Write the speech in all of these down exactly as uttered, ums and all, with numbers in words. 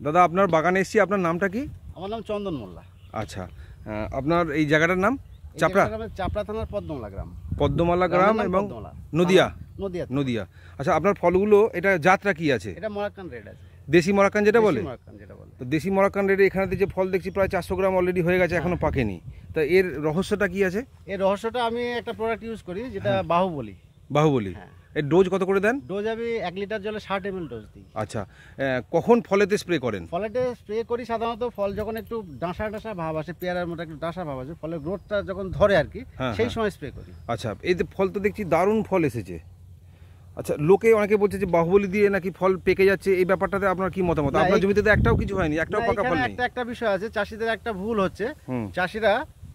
দাদা আপনার বাগানে এসেছি, আপনার নামটা কি? আমার নাম চন্দন মোল্লা। আচ্ছা, আপনার এই জায়গাটার নাম? চাপড়া। চাপড়া থানার পদ্মমালা গ্রাম। পদ্মমালা গ্রাম এবং নদিয়া। নদিয়া নদিয়া। আচ্ছা, আপনার ফলগুলো এটা জাতটা কি আছে? এটা মরাক্কান রেড আছে। দেশি মরাক্কান যেটা বলে? মরাক্কান যেটা বলে। তো দেশি মরাক্কান রেডে এখানে যে ফল দেখছি প্রায় চারশো গ্রাম অলরেডি হয়ে গেছে, এখনো পাকেনি। তা এর রহস্যটা কি আছে? এর রহস্যটা আমি একটা প্রোডাক্ট ইউজ করি যেটা বাহুবলী। বাহুবলী। এর ডোজ কত করে দেন? ডোজ আমি এক লিটার জলে ষাট এম এল ডোজ দিই। আচ্ছা, কখন ফলেতে স্প্রে করেন? ফলেতে স্প্রে করি সাধারণত ফল যখন একটু ডাঁসা ডাঁসা ভাব আসে, পেয়ারার মতো একটু ডাঁসা ভাব আসে, ফলের গ্রোথটা যখন ধরে আর কি, সেই সময় স্প্রে করি। আচ্ছা, এই যে ফল তো দেখছি দারুণ ফল এসেছে। আচ্ছা, লোকে অনেকে বলছে যে বাহুবলী দিয়ে নাকি ফল পেকে যাচ্ছে, এই ব্যাপারটাতে আপনার কি মতামত? আপনার জমিতে তো একটাও কিছু হয়নি, একটাও পাকা ফল নেই। একটা একটা বিষয় আছে, চাষিদের একটা ভুল হচ্ছে, চাষিরা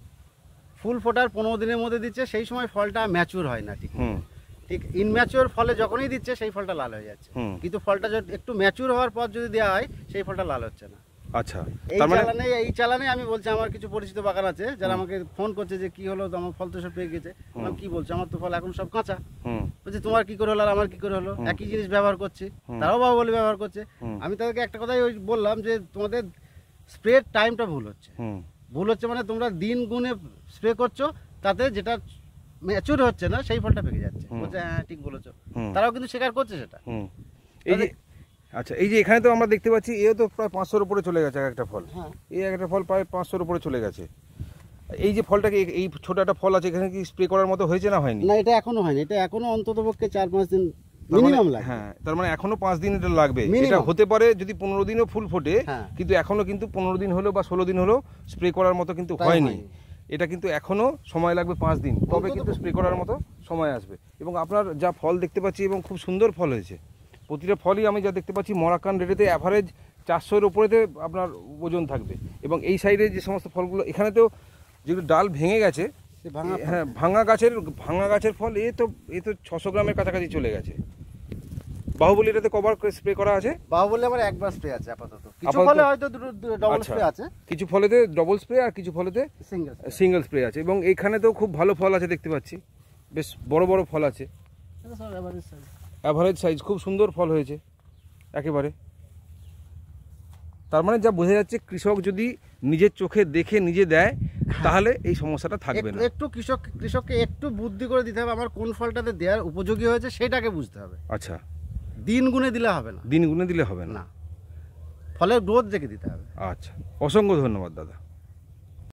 ফুল ফোটার পনেরো দিনের মধ্যে দিচ্ছে, সেই সময় ফলটা ম্যাচুর হয় না ঠিক। ঠিক ইনম্যাচুর ফলে যখনই দিচ্ছে সেই ফলটা লাল হয়ে যাচ্ছে, কিন্তু ফলটা যদি একটু ম্যাচুর হওয়ার পর যদি দেওয়া হয় সেই ফলটা লাল হচ্ছে না। আচ্ছা, এই চালানে এই চালানে আমি বলছি, আমার কিছু পরিচিত বাগান আছে যারা আমাকে ফোন করছে যে কি হলো, আমার ফল তো সব পেয়ে গেছে। আমি কি বলছি, আমার তো ফল এখন সব কাঁচা। বলছি তোমার কি করে হলো আর আমার কি করে হলো, একই জিনিস ব্যবহার করছি, তারাও বাহুবলী ব্যবহার করছে। আমি তাদেরকে একটা কথাই ওই বললাম যে তোমাদের স্প্রের টাইমটা ভুল হচ্ছে। ভুল হচ্ছে মানে তোমরা দিন গুণে স্প্রে করছো, তাতে যেটা ম্যাচুর হচ্ছে না সেই ফলটা পেকে যাচ্ছে। বলছে হ্যাঁ ঠিক বলেছো, তারাও কিন্তু স্বীকার করছে সেটা। এই যে আচ্ছা, এই যে এখানে তো আমরা দেখতে পাচ্ছি এও তো প্রায় পাঁচশোর উপরে চলে গেছে একটা ফল। হ্যাঁ, এই একটা ফল প্রায় পাঁচশোর উপরে চলে গেছে। এই যে ফলটাকে, এই ছোট একটা ফল আছে, এখানে কি স্প্রে করার মতো হয়েছে না হয়নি? না, এটা এখনো হয়নি, এটা এখনো অন্তত পক্ষে চার পাঁচ দিন মিনিমাম লাগবে। হ্যাঁ, তার মানে এখনো পাঁচ দিন এটা লাগবে। এটা হতে পারে যদি পনেরো দিনও ফুল ফোটে, কিন্তু এখনো কিন্তু পনেরো দিন হলো বা ষোলো দিন হলো স্প্রে করার মতো কিন্তু হয়নি। এটা কিন্তু এখনো সময় লাগবে পাঁচ দিন, তবে কিন্তু স্প্রে করার মতো সময় আসবে। এবং আপনার যা ফল দেখতে পাচ্ছি এবং খুব সুন্দর ফল হয়েছে, প্রতিটা ফলই আমি যা দেখতে পাচ্ছি মরাক্কান রেডেতে অ্যাভারেজ চারশোর উপরেতে আপনার ওজন থাকবে। এবং এই সাইডে যে সমস্ত ফলগুলো এখানে তো যেগুলো ডাল ভেঙে গেছে, হ্যাঁ ভাঙা গাছের ভাঙা গাছের ফল, এ তো এ তো ছশো গ্রামের কাছাকাছি চলে গেছে। বাহুবলী এটাতে কবার স্প্রে করা আছে? বাহুবলী আমার একবার স্প্রে আছে আপাতত। কিছু ফলে হয়তো দুটো ডবল স্প্রে আছে, কিছু ফলেতে ডবল স্প্রে আর কিছু ফলেতে সিঙ্গেল সিঙ্গেল স্প্রে আছে। এবং এইখানে তো খুব ভালো ফল আছে দেখতে পাচ্ছি, বেশ বড় বড় ফল আছে, অ্যাভারেজ সাইজ, খুব সুন্দর ফল হয়েছে একেবারে। তার মানে যা বোঝা যাচ্ছে, কৃষক যদি নিজের চোখে দেখে নিজে দেয় তাহলে এই সমস্যাটা থাকবে না। একটু কৃষক কৃষককে একটু বুদ্ধি করে দিতে হবে, আমার কোন ফলটাতে দেওয়ার উপযোগী হয়েছে সেটাকে বুঝতে হবে। আচ্ছা, দিন গুনে দিলে হবে না। দিন গুনে দিলে হবে না, ফলের গ্রোথ দেখে দিতে হবে। আচ্ছা, অসংখ্য ধন্যবাদ দাদা।